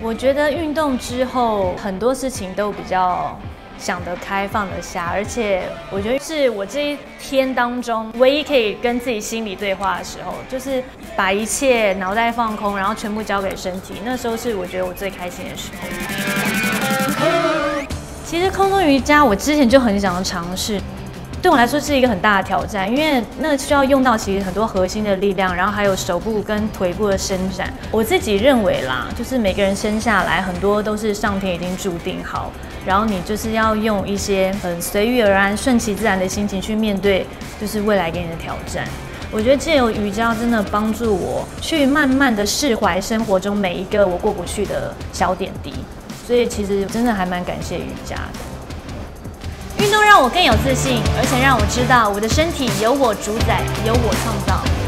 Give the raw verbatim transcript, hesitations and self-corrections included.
我觉得运动之后很多事情都比较想得开放得下，而且我觉得是我这一天当中唯一可以跟自己心里对话的时候，就是把一切脑袋放空，然后全部交给身体。那时候是我觉得我最开心的时候。其实空中瑜伽我之前就很想要尝试。对我来说是一个很大的挑战，因为那个需要用到其实很多核心的力量，然后还有手部跟腿部的伸展。我自己认为啦，就是每个人生下来很多都是上天已经注定好，然后你就是要用一些很随遇而安、顺其自然的心情去面对，就是未来给你的挑战。我觉得借由瑜伽真的帮助我去慢慢的释怀生活中每一个我过不去的小点滴，所以其实真的还蛮感谢瑜伽的。运动让我更有自信，而且让我知道我的身体由我主宰，由我创造。